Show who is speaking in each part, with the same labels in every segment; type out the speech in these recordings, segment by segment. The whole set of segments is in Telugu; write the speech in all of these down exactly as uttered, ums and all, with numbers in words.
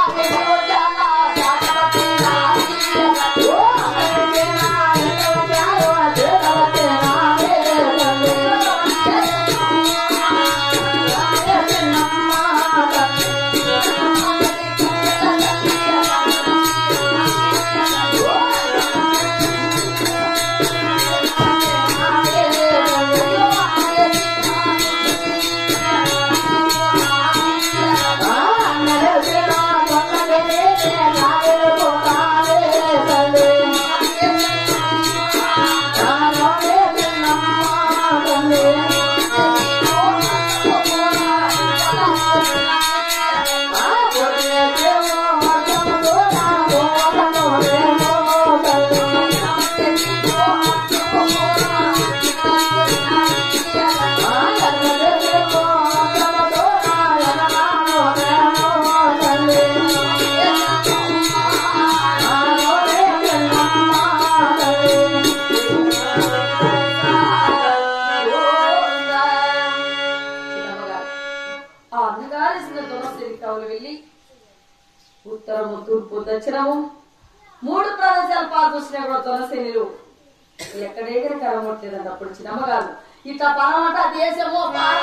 Speaker 1: ఉత్తరము తూర్పు దక్షిణము మూడు ప్రదేశాలు పాల్గొచ్చినా కూడా దొనసేనులు ఎక్కడెక్కడ కలమట్లేదండి. అప్పుడు చిన్నమ్మగారు ఇట్లా పనమాట దేశము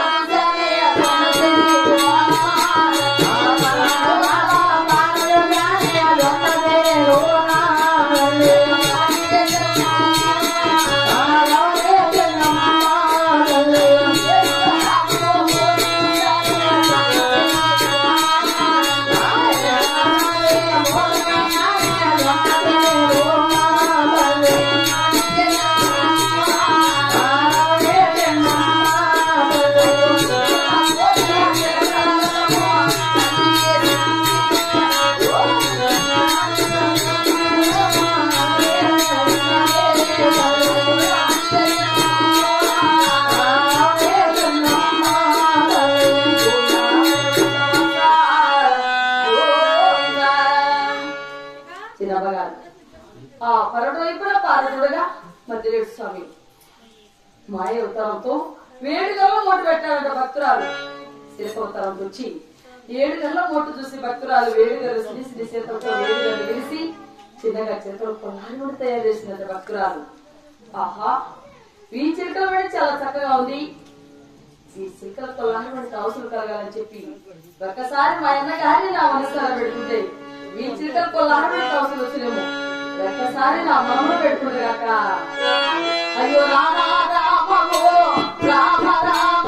Speaker 1: ఆ పరడు వైపున పారడుగా మధ్యరేడు స్వామి మాయ అవతారంతో వేడి గల్ల మోటు పెట్టారంట భక్తురాలు. శిల్పవతారంతో వచ్చి ఏడు గల్ల మోటు చూసి భక్తురాలు వేడి గల్లు శ్రీ శ్రీ చేతులతో వేడి గల్లు విరిసి చిన్నగా చేతులు కొన్నాళ్ళు కూడా తయారు చేసినంత భక్తురాలు. ఆహా, ఈ చిలుకల వేడి చాలా చక్కగా ఉంది, ఈ చిలుకల కొల్లాన్ని మనకి అవసరం కలగాలని చెప్పి ఒక్కసారి మా అన్న గారిని నా మనస్కారం పెడుతుంటే ఈ చిలుకల కొల్లాన్ని మనకి అవసరం వచ్చినేమో ఒక్కసారి నా మనము పెట్టుకుంటాక. అయ్యో రామ రామో రామ రామ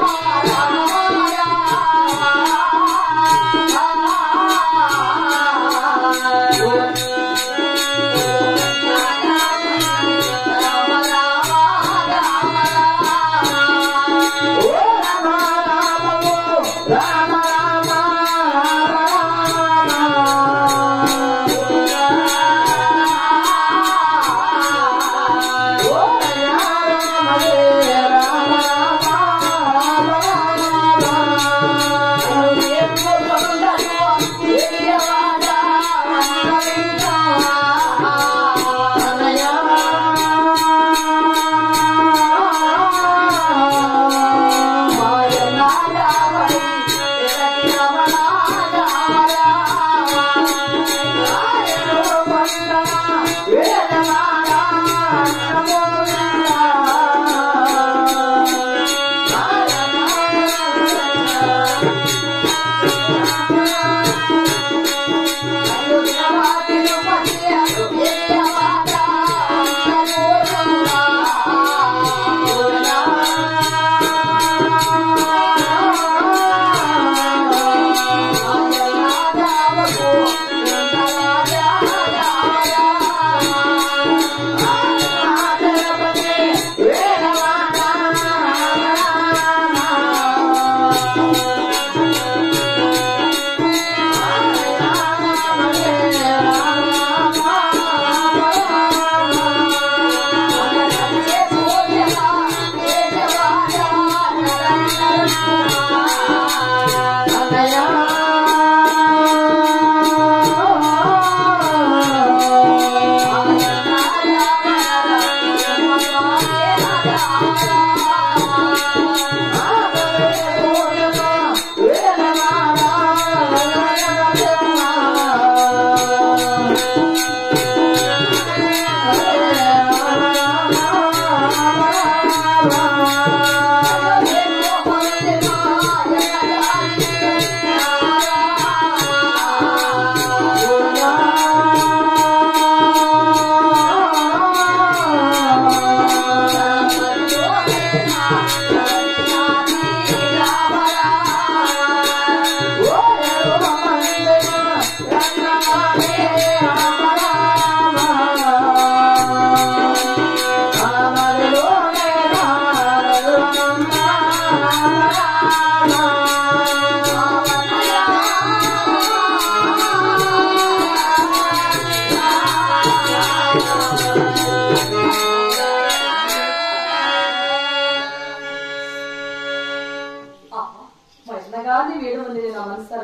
Speaker 1: రామ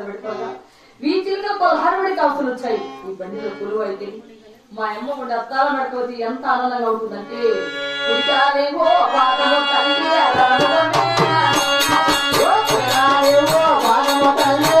Speaker 1: పెట్టుకోగా వీచిలుగా పదహారుడికి అవసరం వచ్చాయి. ఈ బండిలో కొలువు అయితే మా అమ్మ కూడా అత్తాల పెట్టుకోతే ఎంత ఆనందంగా ఉంటుందంటే కుడికాలేమో పాదము తల్లి పాదము తల్లి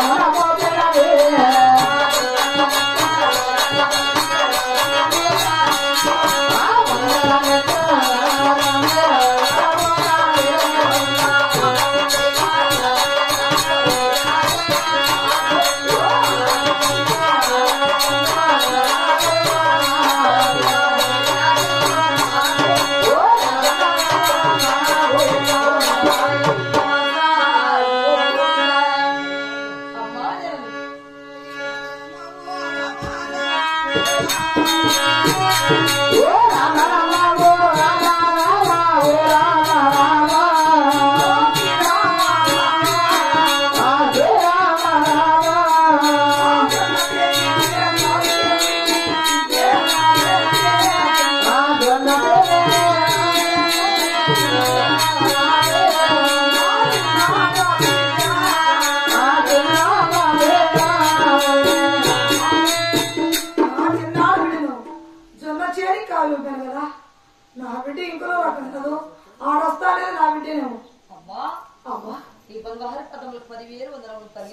Speaker 2: నా బిడ్డ ఇంకో పట్టదు ఆడొస్తానే నా బిడ్డేనేమో.
Speaker 1: అమ్మా అమ్మా ఈ బంగారు పదములకు పదివేలు వందలు తల్లి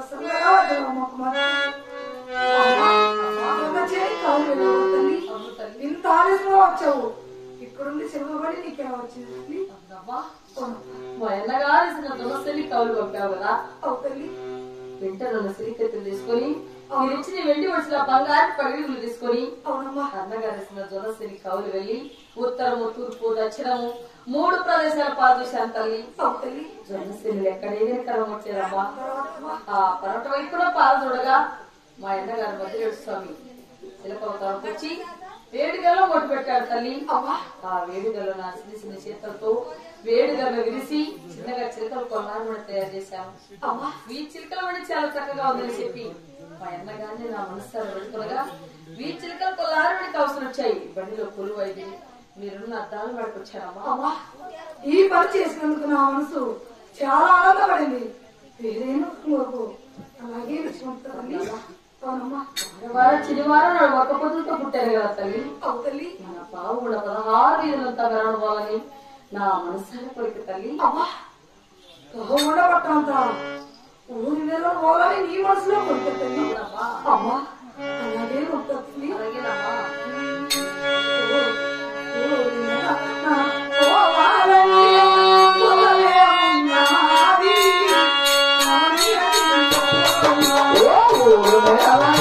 Speaker 2: ఇంత ఆలస్యంగా వచ్చావు. ఇక్కడుండి శివబడి నీకేమో వచ్చింది.
Speaker 1: మా అన్నగారు దురస్థలి కౌలు పంపావు కదా
Speaker 2: అవుతల్లి.
Speaker 1: వెంటనే సిరికత్తులు తీసుకొని ఇచ్చిన వెండి వచ్చిన బంగారు పగిడులు తీసుకొని
Speaker 2: అవునమ్మా
Speaker 1: అన్నగారు దురస్థలి కౌలు వెళ్లి ఉత్తరము తూర్పు దక్షిణము మూడు ప్రదేశాలు పాల్చేశాను తల్లి.
Speaker 2: అవుతల్లి.
Speaker 1: జొన్నశీలు ఎక్కడైనా కరం వచ్చారమ్మా. ఆ పరట వైపున పాలు చూడగా మా అన్నగారు మధ్యరేడు స్వామి చిలకవతారం వచ్చి వేడిగల్లో మొట్టు పెట్టాడు తల్లి. ఆ వేడిగల్లో నా చిన్న చిన్న చేతులతో వేడిగల్లో విరిసి చిన్నగా చిలకలు కొల్లారు తయారు చేశాము. ఈ చిలకల వడి చాలా చక్కగా ఉందని చెప్పి మా అన్నగారిని నా మనసారి పెట్టుకునగా ఈ చిలకలు కొల్లారుడికి అవసరం వచ్చాయి. బండిలో కొలువు అయింది. మీరున్న అద్దాలు పడుకొచ్చారమ్మా.
Speaker 2: ఈ పని చేసినందుకు నా మనసు చాలా ఆనందపడింది. వేరేను అలాగే విషమంతల్లి. అవునమ్మా
Speaker 1: వారం చినివారం నాడు ఒక్క పొద్దులతో పుట్టారు కదా తల్లి.
Speaker 2: అవుతల్లి.
Speaker 1: మన బావు కూడా పదహారు వీధులంతా కనబడాలని నా మనసారి కోరిక తల్లి.
Speaker 2: అమ్మా ఉండబట్టంత ఊరి మీద పోవాలని నీ మనసులో కోరిక తల్లి. అమ్మా అలాగే ఉంటుంది.
Speaker 1: అలాగేనమ్మా.
Speaker 2: ఓ